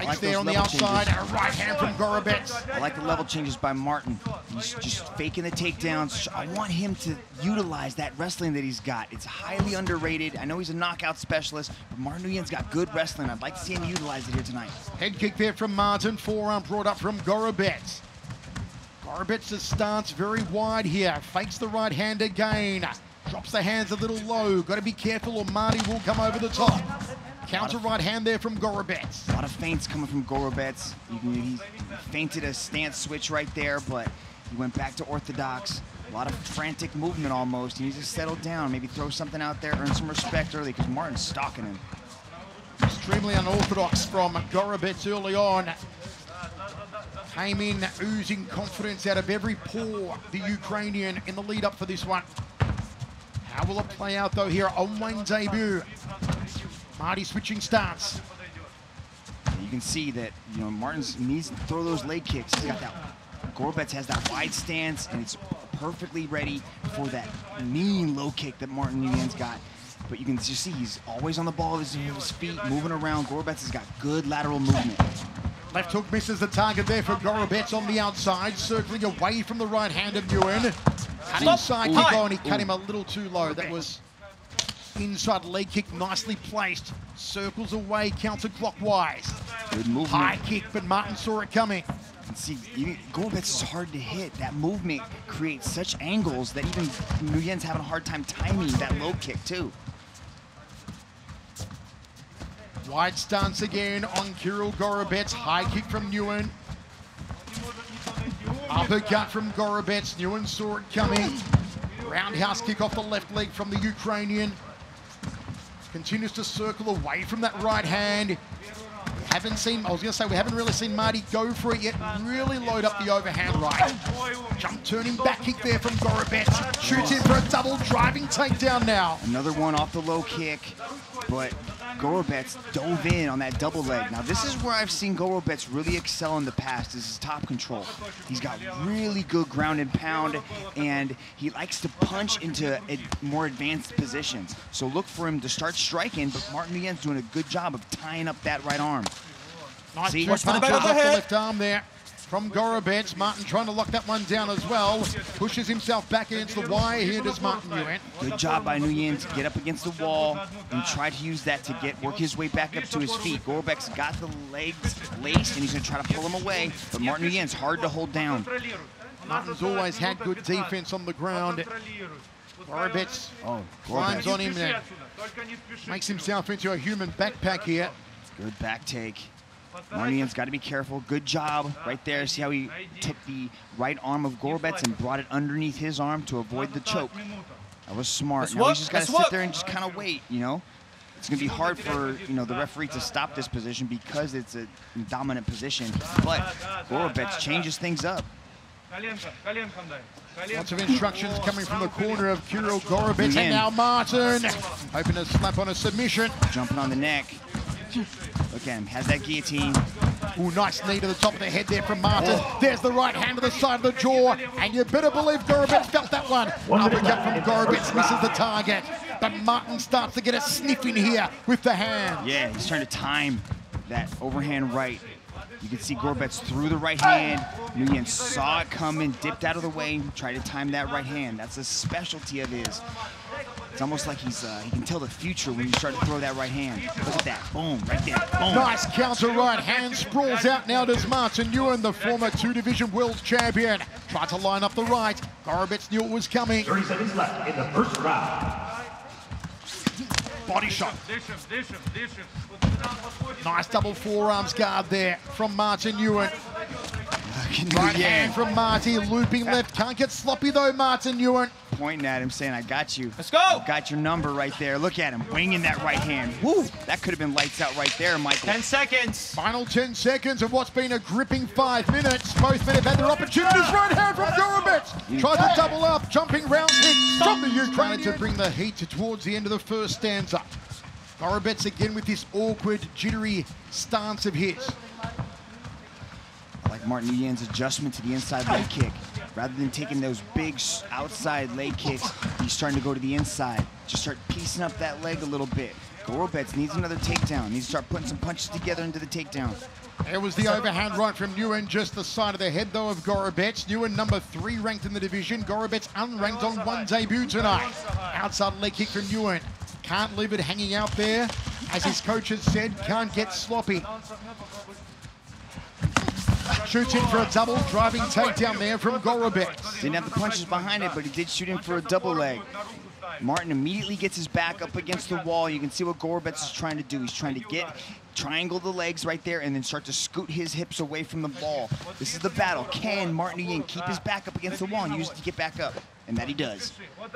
Fakes there on the outside, and a right hand from Gorobets. I like the level changes by Martin. He's just faking the takedowns. I want him to utilize that wrestling that he's got. It's highly underrated. I know he's a knockout specialist, but Martin Nguyen's got good wrestling. I'd like to see him utilize it here tonight. Head kick there from Martin, forearm brought up from Gorobets. Gorobets' stance very wide here, fakes the right hand again. Drops the hands a little low. Got to be careful or Marty will come over the top. Counter right hand there from Gorobets. A lot of feints coming from Gorobets. He feinted a stance switch right there, but he went back to orthodox. A lot of frantic movement almost. He needs to settle down, maybe throw something out there, earn some respect early because Martin's stalking him. Extremely unorthodox from Gorobets early on. Came in oozing confidence out of every pore, the Ukrainian, in the lead up for this one. How will it play out though here on Nguyen debut? Marty switching stance. You can see that, you know, Martin's needs to throw those leg kicks. He's got that, Gorobets has that wide stance and it's perfectly ready for that mean low kick that Martin Nguyen's got. But you can just see he's always on the ball of his feet, moving around. Gorobets has got good lateral movement. Left hook misses the target there for Gorobets on the outside, circling away from the right hand of Nguyen. Cut inside kick on, he cut him a little too low. That was inside leg kick, nicely placed. Circles away counterclockwise. Good movement. High kick, but Martin saw it coming. And see, Gorobets is hard to hit. That movement creates such angles that even Nguyen's having a hard time timing that low kick too. Wide stance again on Kirill Gorobets. High kick from Nguyen. Uppercut from Gorobets. Nguyen saw it coming. Roundhouse kick off the left leg from the Ukrainian. Continues to circle away from that right hand. Haven't seen, I was going to say, we haven't really seen Marty go for it yet. Really load up the overhand right. Jump turning back kick there from Gorobets. Shoots in for a double driving takedown now. Another one off the low kick, but Gorobets dove in on that double leg. Now this is where I've seen Gorobets really excel in the past, is his top control. He's got really good ground and pound, and he likes to punch into more advanced positions. So look for him to start striking, but Martin Nguyen's doing a good job of tying up that right arm. Nice punch off the left arm there from Gorobets. Martin trying to lock that one down as well. Pushes himself back against the wire here, does Martin Nguyen. Good job by Nguyen to get up against the wall and try to use that to work his way back up to his feet. Gorobets got the legs laced and he's going to try to pull him away, but Martin Nguyen's hard to hold down. Martin's always had good defense on the ground. Gorobets climbs on him there. Makes himself into a human backpack here. Good back take. Martin Nguyen's got to be careful. Good job right there. See how he took the right arm of Gorobets and brought it underneath his arm to avoid the choke. That was smart. Now he's just got to sit there and just kind of wait, you know. It's going to be hard for, you know, the referee to stop this position because it's a dominant position. But Gorobets changes things up. Lots of instructions coming from the corner of Kirill Gorobets. And now Martin hoping to slap on a submission. Jumping on the neck. Look at him, has that guillotine. Ooh, nice knee to the top of the head there from Martin. There's the right hand to the side of the jaw, and you better believe Gorobets felt that one. Uppercut from Gorobets misses the target, but Martin starts to get a sniff in here with the hand. Yeah, he's trying to time that overhand right. You can see Gorobets threw the right hand. Nguyen saw it coming, dipped out of the way, tried to time that right hand. That's a specialty of his. It's almost like he can tell the future when you start to throw that right hand. Look at that, boom, right there, boom. Nice counter right hand, sprawls out now does Martin Nguyen, the former 2-division world champion. Tried to line up the right, Gorobets knew it was coming. 30 seconds left in the first round. Body shot. Nice double forearms guard there from Martin Nguyen. Right hand from Marty, looping left. Can't get sloppy though, Martin Nguyen. Pointing at him saying, I got you. Let's go. I got your number right there. Look at him, winging that right hand. Woo, that could have been lights out right there, Michael. 10 seconds. Final 10 seconds of what's been a gripping 5 minutes. Both men have had their opportunities. Right hand from Gorobets. Tries to double up, jumping round kick from the Ukrainian to bring the heat towards the end of the first stanza. Gorobets again with this awkward, jittery stance of his. I like Martin Nguyen's adjustment to the inside leg kick. Rather than taking those big outside leg kicks, he's starting to go to the inside. Just start piecing up that leg a little bit. Gorobets needs another takedown. Needs to start putting some punches together into the takedown. There was the overhand right from Nguyen, just the side of the head, though, of Gorobets. Nguyen, number 3 ranked in the division. Gorobets unranked on 1 debut tonight. Outside leg kick from Nguyen. Can't leave it hanging out there. As his coach has said, can't get sloppy. Shoots in for a double driving takedown there from Gorobets. Didn't have the punches behind it, but he did shoot in for a double leg. Martin immediately gets his back up against the wall. You can see what Gorobets is trying to do. He's trying to triangle the legs right there and then start to scoot his hips away from the ball. This is the battle. Can Martin Nguyen keep his back up against the wall and use it to get back up? And that he does.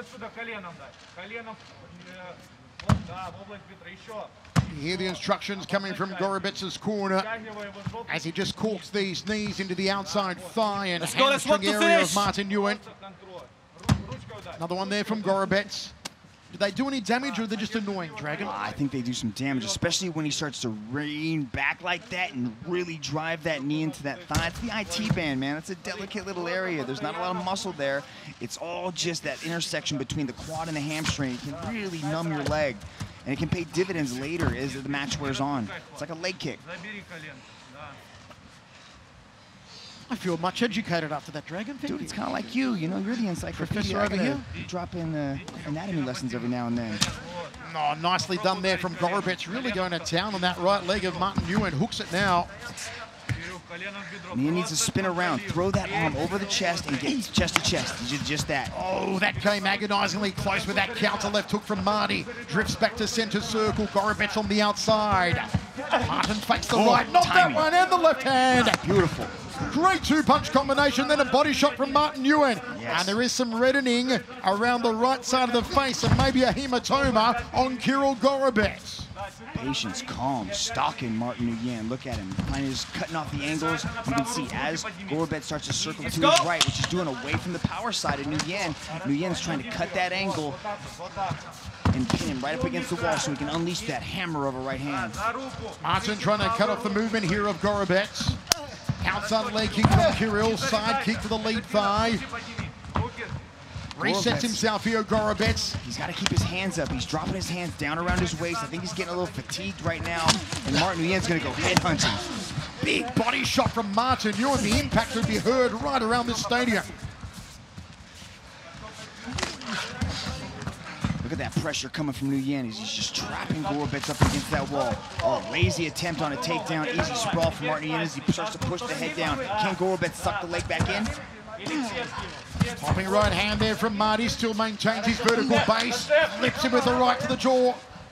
You hear the instructions coming from Gorobets' corner as he just corks these knees into the outside thigh and hamstring area of Martin Nguyen. Another one there from Gorobets. Do they do any damage, or are they just annoying, Dragon? I think they do some damage, especially when he starts to lean back like that and really drive that knee into that thigh. It's the IT band, man. It's a delicate little area. There's not a lot of muscle there. It's all just that intersection between the quad and the hamstring. It can really numb your leg, and it can pay dividends later as the match wears on. It's like a leg kick. I feel much educated after that, Dragon. Dude, it's kind of like you. You know, you're the encyclopedia. Professor over here. Drop in anatomy lessons every now and then. Oh, nicely done there from Gorobets. Really going to town on that right leg of Martin Nguyen. Hooks it now. Nguyen needs to spin around, throw that arm over the chest, and get chest to chest. He did just that. Oh, that came agonizingly close with that counter left hook from Marty. Drifts back to center circle. Gorobets on the outside. Martin fakes the right. Not that one, and the left hand. Beautiful. Great 2-punch combination, then a body shot from Martin Nguyen. Yes. And there is some reddening around the right side of the face and maybe a hematoma on Kirill Gorobets. Patience, calm, stalking Martin Nguyen. Look at him. He's cutting off the angles. You can see as Gorobets starts to circle to his right, which is doing away from the power side of Nguyen. Nguyen's trying to cut that angle and pin him right up against the wall so he can unleash that hammer of a right hand. Martin trying to cut off the movement here of Gorobets. Outside leg kick from Kirill, side kick to the lead thigh. Resets himself here, Gorobets. He's got to keep his hands up. He's dropping his hands down around his waist. I think he's getting a little fatigued right now. And Martin Nguyen's going to go head hunting. Big body shot from Martin Nguyen. The impact would be heard right around this stadium. Look at that pressure coming from Nguyen. He's just trapping Gorobets up against that wall. Oh, lazy attempt on a takedown. Easy sprawl from Martin Nguyen as he starts to push the head down. Can Gorobets suck the leg back in? Popping right hand there from Marty. Still maintains his vertical base. Lifts him with the right to the jaw.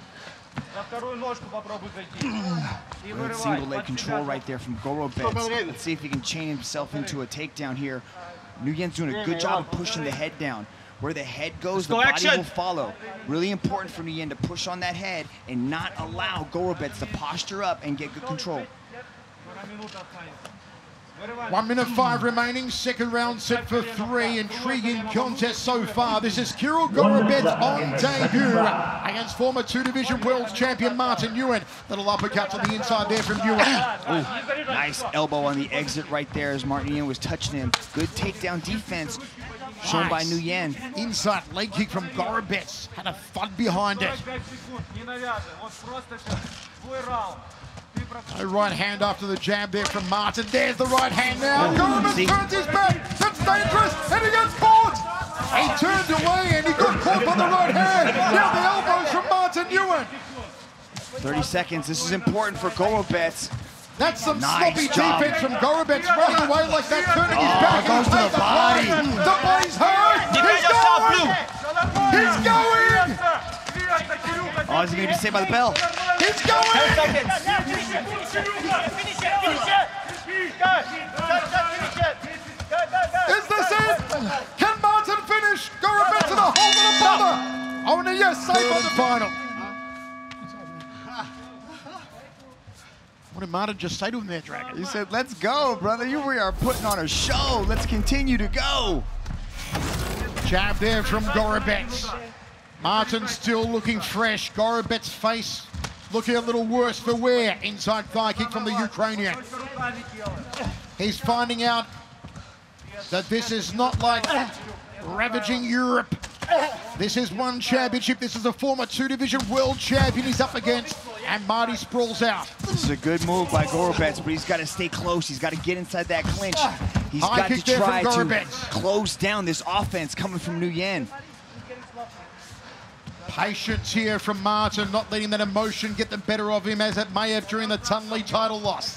Good single leg control right there from Gorobets. Let's see if he can chain himself into a takedown here. Nguyen's doing a good job of pushing the head down. Where the head goes, the body will follow. Really important for Nguyen to push on that head and not allow Gorobets to posture up and get good control. 1 minute 5 remaining, second round set for 3. Intriguing contest so far. This is Kirill Gorobets on debut against former 2-division world champion Martin Nguyen. Little uppercut on the inside there from Nguyen. Nice elbow on the exit right there as Martin Nguyen was touching him. Good takedown defense shown by Nguyen. Inside leg kick from Gorobets. Had a thud behind it. A right hand after the jab there from Martin. There's the right hand now. Gorobets turns his back. That's dangerous. And he gets caught. He turned away and he got caught by the right hand. Now the elbows from Martin Nguyen. 30 seconds. This is important for Gorobets. That's some sloppy defense from Gorobets, running away like that, turning his back. Goes to the body. The body's hurt. He's going. He's going. Oh, is he going to be saved by the bell? He's going. 10 seconds. Is this it? Can Martin finish? Gorobets in a whole lot of bother. Only yes, safe on the final. What did Martin just say to him there, Dragon? He said, let's go, brother. We are putting on a show. Let's continue to go. Jab there from Gorobets. Martin still looking fresh. Gorobets' face looking a little worse for wear. Inside thigh kick from the Ukrainian. He's finding out that this is not like ravaging Europe This is one championship. This is a former 2-division world champion he's up against, and Marty sprawls out. This is a good move by Gorobets, but he's got to stay close. He's got to get inside that clinch. He's High got kick to there try from to Gorobets. close down this offense coming from Nguyen. Patience here from Martin, not letting that emotion get the better of him as it may have during the Tunley title loss.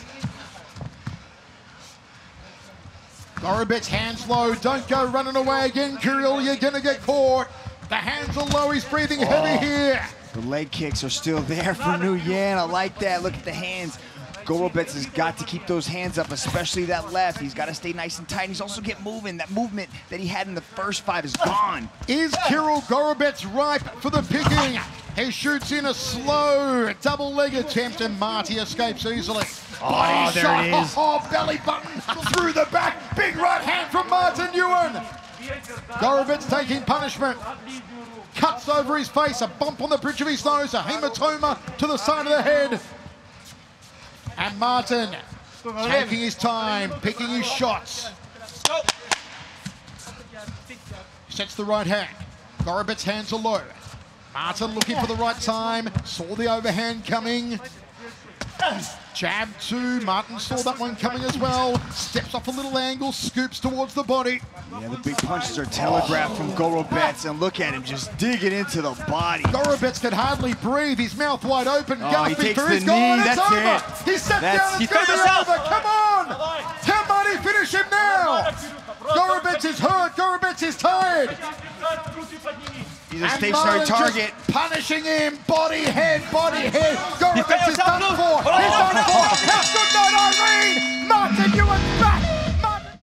Gorobets hands low, don't go running away again, Kirill, you're gonna get caught. The hands are low, he's breathing heavy here. The leg kicks are still there for Nguyen. I like that, look at the hands. Gorobets has got to keep those hands up, especially that left. He's got to stay nice and tight. He's also get moving. That movement that he had in the first fight is gone. Is Kirill Gorobets ripe for the picking? He shoots in a slow double leg attempt and Marty escapes easily. Oh, there shot. it is. Oh, belly button through the back. Big right hand from Martin Nguyen. Gorobets taking punishment. Cuts over his face, a bump on the bridge of his nose, a hematoma to the side of the head. And Martin taking his time, picking his shots. Sets the right hand. Gorobets' hands are low. Martin looking for the right time, saw the overhand coming. Jab two, Martin saw that one coming as well. Steps off a little angle, scoops towards the body. Yeah, the big punches are telegraphed from Gorobets, and look at him just digging into the body. Gorobets can hardly breathe, his mouth wide open, gasping he takes for the his goal, and knee, it's that's over. it. He sat down, it's going to be over. Come on! Can Marty finish him now? Gorobets is hurt, Gorobets is tired. He's a stationary target. Punishing him, body, head, Gorobets is done for. He's done for. Have good night, Irene.